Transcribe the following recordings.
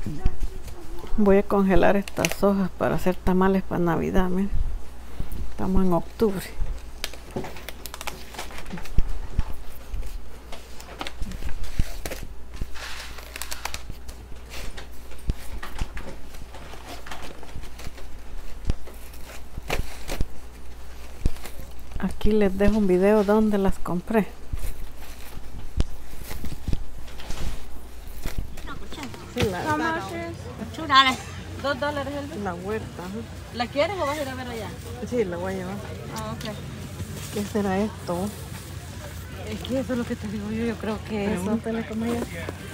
Voy a congelar estas hojas para hacer tamales para Navidad. Miren. Estamos en octubre. Aquí les dejo un video donde las compré. Sí, $2. $2 la huerta. ¿La quieres o vas a ir a ver allá? Sí, la voy a llevar. Ah, ok. ¿Qué será esto? Es que eso es lo que te digo yo creo que eso. Pregúntale cómo es.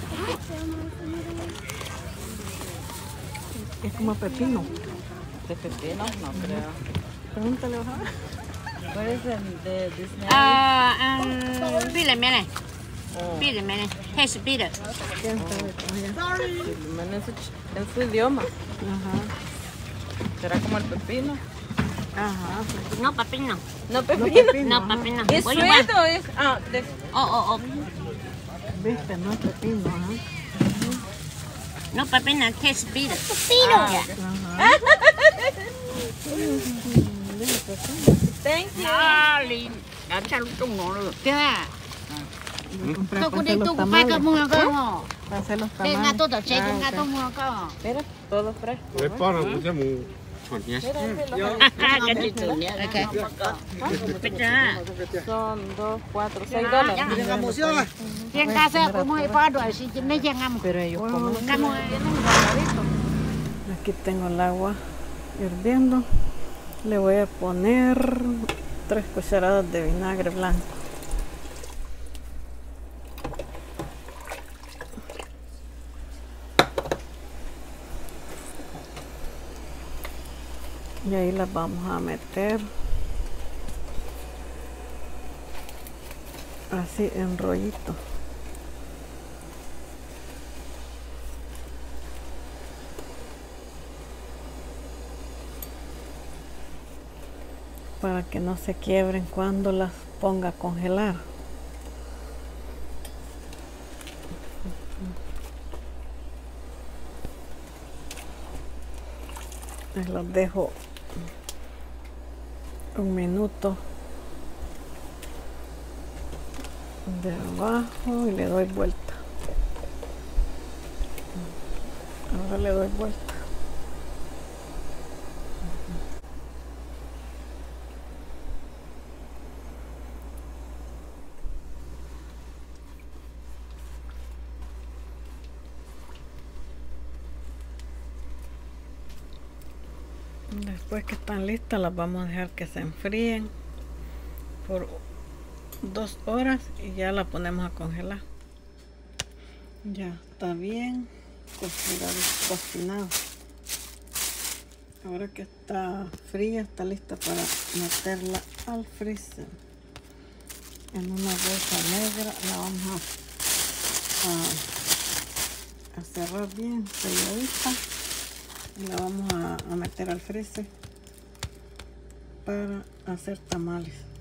Es como pepino. ¿De pepino? No creo. Pregúntale, ojalá. ¿Cuál es el de Disney? Bitter mene. Bitter mene. Es bitter. ¿Quién sabe cómo es? En su idioma. Ajá. ¿Será como el pepino? Ajá. No, pepino. No, pepino. No, pepino. ¿Es Oye, sweet o es...? Ah, Oh. Viste, no es pepino, ajá. No, pepino. Es bitter. Ajá. thank you. Dale. Échale un tongo. ¿Qué? Voy a comprar Tôi para có đi hacer los tôi cũng phải tamales. cầm mua cơ. Para hacer los Đây nga tamales. tôi tập chế Ah, cũng nga ok. tôi mua cơ. Mira, todo fresco. 왜 뻔한 거지 뭐 전이야. Cái gì từ nhé. Ok. Bây giờ. Son 2, 4, $6. Riêng ta sẽ cũng mua phá đuổi si mấy chàng ngâm. Pero ellos comen. Cam mua. Aquí tengo el agua hirviendo. Le voy a poner 3 cucharadas de vinagre blanco. Y ahí las vamos a meter así en rollito. Para que no se quiebren cuando las ponga a congelar. Les los dejo un minuto de abajo y le doy vuelta. Ahora le doy vuelta. Después que están listas las vamos a dejar que se enfríen por 2 horas y ya la ponemos a congelar. Ya está bien cocinado. Ahora que está fría, está lista para meterla al freezer. En una bolsa negra la vamos a cerrar bien selladita. Y la vamos a meter al freezer para hacer tamales.